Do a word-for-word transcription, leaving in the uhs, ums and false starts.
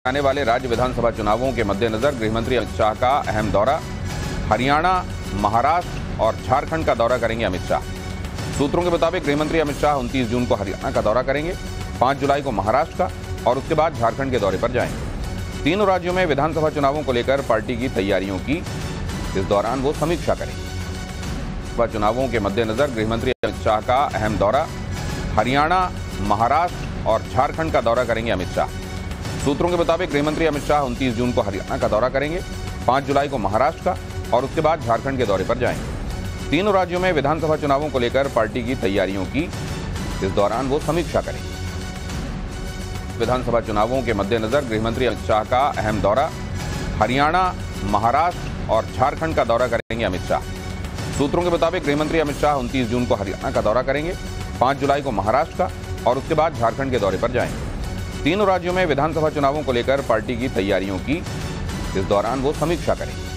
आने वाले राज्य विधानसभा चुनावों के मद्देनजर गृहमंत्री अमित शाह का अहम दौरा। हरियाणा, महाराष्ट्र और झारखंड का दौरा करेंगे अमित शाह। सूत्रों के मुताबिक गृहमंत्री अमित शाह उनतीस जून को हरियाणा का दौरा करेंगे, पाँच जुलाई को महाराष्ट्र का और उसके बाद झारखंड के दौरे पर जाएंगे। तीनों राज्यों में विधानसभा चुनावों को लेकर पार्टी की तैयारियों की इस दौरान वो समीक्षा करेंगे। विधानसभा चुनावों के मद्देनजर गृहमंत्री अमित शाह का अहम दौरा। हरियाणा, महाराष्ट्र और झारखंड का दौरा करेंगे अमित शाह। सूत्रों के मुताबिक गृहमंत्री अमित शाह उनतीस जून को हरियाणा का दौरा करेंगे, पाँच जुलाई को महाराष्ट्र का और उसके बाद झारखंड के दौरे पर जाएंगे। तीनों राज्यों में विधानसभा चुनावों को लेकर पार्टी की तैयारियों की इस दौरान वो समीक्षा करेंगे। विधानसभा चुनावों के मद्देनजर गृहमंत्री अमित शाह का अहम दौरा। हरियाणा, महाराष्ट्र और झारखंड का दौरा करेंगे अमित शाह। सूत्रों के मुताबिक गृहमंत्री अमित शाह उनतीस जून को हरियाणा का दौरा करेंगे, पाँच जुलाई को महाराष्ट्र का और उसके बाद झारखंड के दौरे पर जाएंगे। तीनों राज्यों में विधानसभा चुनावों को लेकर पार्टी की तैयारियों की इस दौरान वो समीक्षा करेंगे।